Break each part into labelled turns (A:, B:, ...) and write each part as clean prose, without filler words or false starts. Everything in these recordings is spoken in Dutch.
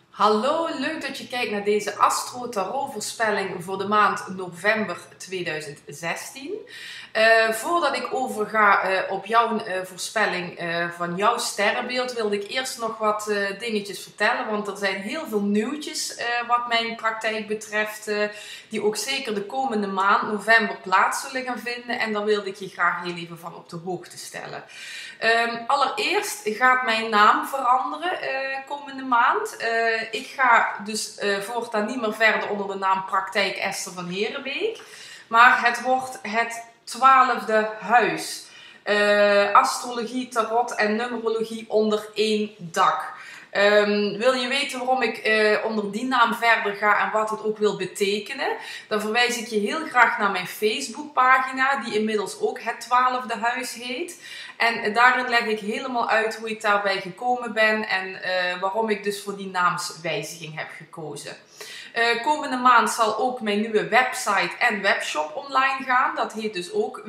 A: Hallo, leuk dat je kijkt naar deze Astro Tarot voorspelling voor de maand november 2016. Voordat ik overga op jouw voorspelling van jouw sterrenbeeld, wilde ik eerst nog wat dingetjes vertellen. Want er zijn heel veel nieuwtjes wat mijn praktijk betreft, die ook zeker de komende maand november plaats zullen gaan vinden. En daar wilde ik je graag heel even van op de hoogte stellen. Allereerst gaat mijn naam veranderen komende maand. Ik ga dus voortaan niet meer verder onder de naam Praktijk Esther van Herenbeek. Maar het wordt het 12e huis. Astrologie, tarot en numerologie onder één dak. Wil je weten waarom ik onder die naam verder ga en wat het ook wil betekenen? Dan verwijs ik je heel graag naar mijn Facebookpagina, die inmiddels ook het 12e huis heet. En daarin leg ik helemaal uit hoe ik daarbij gekomen ben en waarom ik dus voor die naamswijziging heb gekozen. Komende maand zal ook mijn nieuwe website en webshop online gaan. Dat heet dus ook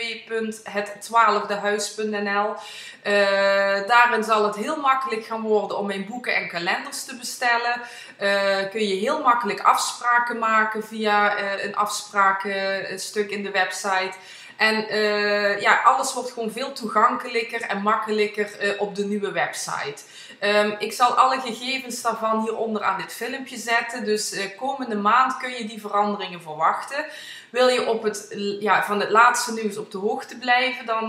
A: www.het12ehuis.nl. Daarin zal het heel makkelijk gaan worden om mijn boeken en kalenders te bestellen. Kun je heel makkelijk afspraken maken via een afsprakenstuk in de website. En alles wordt gewoon veel toegankelijker en makkelijker op de nieuwe website. Ik zal alle gegevens daarvan hieronder aan dit filmpje zetten. Dus komende maand kun je die veranderingen verwachten. Wil je van het laatste nieuws op de hoogte blijven, dan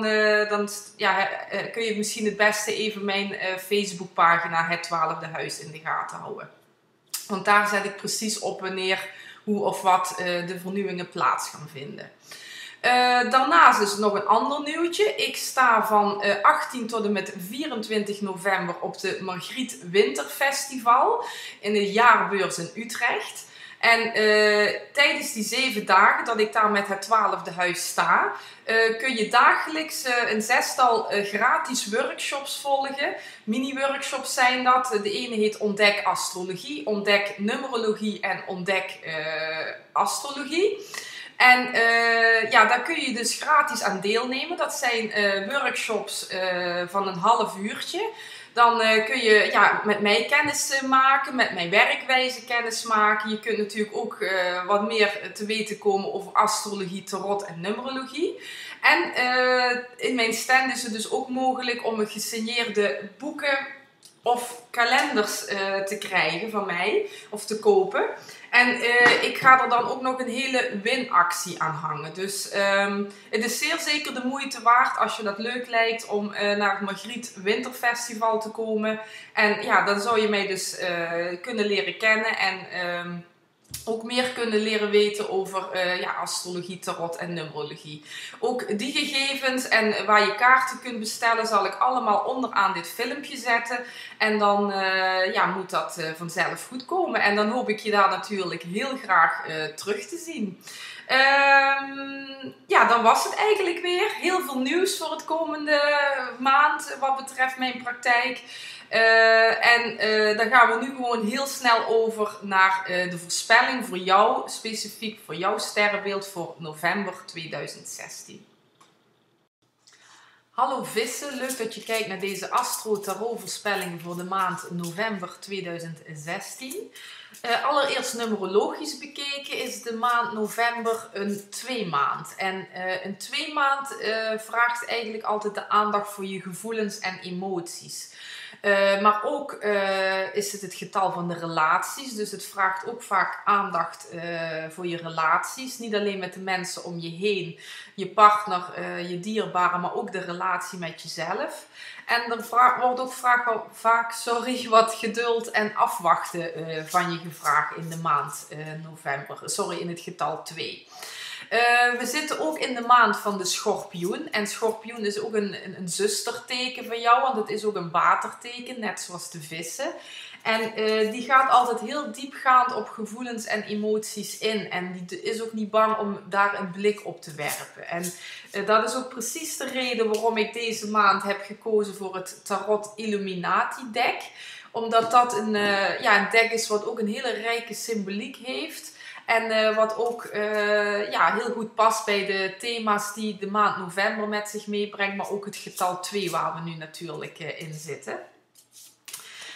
A: kun je misschien het beste even mijn Facebookpagina Het 12e Huis in de gaten houden. Want daar zet ik precies op wanneer, hoe of wat de vernieuwingen plaats gaan vinden. Daarnaast is er nog een ander nieuwtje. Ik sta van 18 tot en met 24 november op de Margriet Winterfestival in de jaarbeurs in Utrecht. En tijdens die 7 dagen dat ik daar met het 12e huis sta, kun je dagelijks een 6-tal gratis workshops volgen. Mini-workshops zijn dat. De ene heet Ontdek Astrologie, Ontdek Numerologie en Ontdek Astrologie. En daar kun je dus gratis aan deelnemen. Dat zijn workshops van een half uurtje. Dan kun je met mij kennis maken, met mijn werkwijze kennis maken. Je kunt natuurlijk ook wat meer te weten komen over astrologie, tarot en numerologie. En in mijn stand is het dus ook mogelijk om een gesigneerde boeken of kalenders te krijgen van mij of te kopen. En ik ga er dan ook nog een hele winactie aan hangen. Dus het is zeer zeker de moeite waard als je dat leuk lijkt om naar het Margriet Winterfestival te komen. En ja, dan zou je mij dus kunnen leren kennen en ook meer kunnen leren weten over astrologie, tarot en numerologie. Ook die gegevens en waar je kaarten kunt bestellen zal ik allemaal onderaan dit filmpje zetten. En dan moet dat vanzelf goed komen. En dan hoop ik je daar natuurlijk heel graag terug te zien. Dan was het eigenlijk weer. Heel veel nieuws voor het komende maand wat betreft mijn praktijk. Dan gaan we nu gewoon heel snel over naar de voorspelling voor jou, specifiek voor jouw sterrenbeeld voor november 2016. Hallo vissen, leuk dat je kijkt naar deze Astro Tarot voorspelling voor de maand november 2016. Allereerst numerologisch bekeken is de maand november een 2-maand. En een 2-maand vraagt eigenlijk altijd de aandacht voor je gevoelens en emoties. Maar ook is het getal van de relaties. Dus het vraagt ook vaak aandacht voor je relaties. Niet alleen met de mensen om je heen, je partner, je dierbare, maar ook de relatie met jezelf. En er wordt ook vaak wat geduld en afwachten van je gevraagd in de maand november. Sorry, in het getal 2. We zitten ook in de maand van de schorpioen. En schorpioen is ook een zusterteken van jou, want het is ook een waterteken, net zoals de vissen. En die gaat altijd heel diepgaand op gevoelens en emoties in. En die is ook niet bang om daar een blik op te werpen. En dat is ook precies de reden waarom ik deze maand heb gekozen voor het Tarot Illuminati deck. Omdat dat een deck is wat ook een hele rijke symboliek heeft. En wat ook heel goed past bij de thema's die de maand november met zich meebrengt. Maar ook het getal 2 waar we nu natuurlijk in zitten.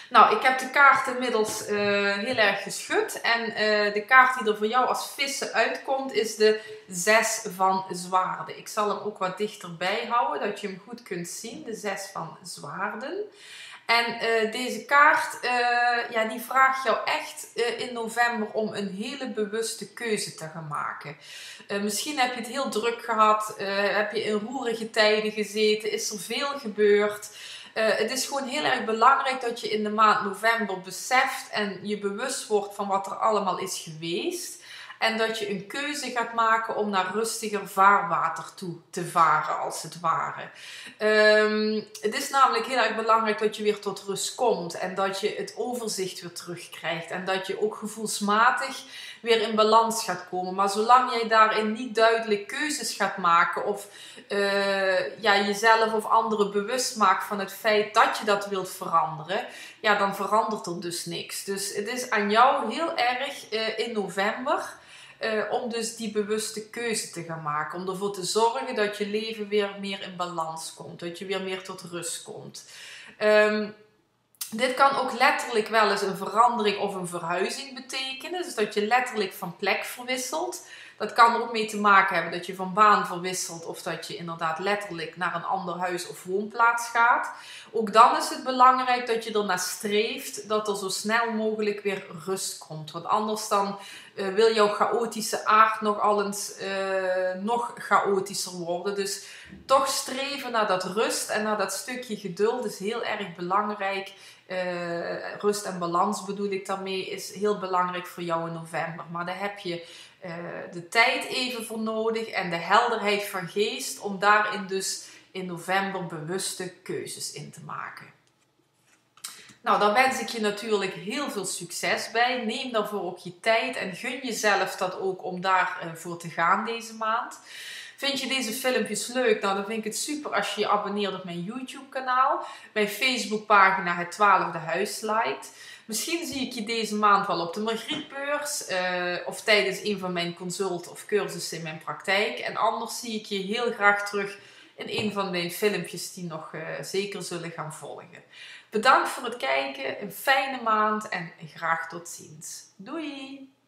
A: Nou, ik heb de kaart inmiddels heel erg geschud. En de kaart die er voor jou als vissen uitkomt is de 6 van zwaarden. Ik zal hem ook wat dichterbij houden, dat je hem goed kunt zien. De 6 van zwaarden. En deze kaart, ja, die vraagt jou echt in november om een hele bewuste keuze te gaan maken. Misschien heb je het heel druk gehad, heb je in roerige tijden gezeten, is er veel gebeurd. Het is gewoon heel erg belangrijk dat je in de maand november beseft en je bewust wordt van wat er allemaal is geweest. En dat je een keuze gaat maken om naar rustiger vaarwater toe te varen, als het ware. Het is namelijk heel erg belangrijk dat je weer tot rust komt. En dat je het overzicht weer terugkrijgt. En dat je ook gevoelsmatig weer in balans gaat komen. Maar zolang jij daarin niet duidelijk keuzes gaat maken. Of ja, jezelf of anderen bewust maakt van het feit dat je dat wilt veranderen. Ja, dan verandert er dus niks. Dus het is aan jou heel erg in november. Om dus die bewuste keuze te gaan maken. Om ervoor te zorgen dat je leven weer meer in balans komt. Dat je weer meer tot rust komt. Dit kan ook letterlijk wel eens een verandering of een verhuizing betekenen. Dus dat je letterlijk van plek verwisselt. Dat kan er ook mee te maken hebben dat je van baan verwisselt. Of dat je inderdaad letterlijk naar een ander huis of woonplaats gaat. Ook dan is het belangrijk dat je ernaar streeft dat er zo snel mogelijk weer rust komt. Want anders dan wil jouw chaotische aard nog eens nog chaotischer worden. Dus toch streven naar dat rust en naar dat stukje geduld is heel erg belangrijk. Rust en balans bedoel ik daarmee, is heel belangrijk voor jou in november. Maar daar heb je de tijd even voor nodig en de helderheid van geest om daarin dus in november bewuste keuzes in te maken. Nou, daar wens ik je natuurlijk heel veel succes bij. Neem daarvoor ook je tijd en gun jezelf dat ook om daarvoor te gaan deze maand. Vind je deze filmpjes leuk? Nou, dan vind ik het super als je je abonneert op mijn YouTube kanaal. Mijn Facebook pagina Het 12e Huis liked. Misschien zie ik je deze maand wel op de Margrietbeurs. Of tijdens een van mijn consult of cursussen in mijn praktijk. En anders zie ik je heel graag terug in een van mijn filmpjes die nog zeker zullen gaan volgen. Bedankt voor het kijken. Een fijne maand en graag tot ziens. Doei!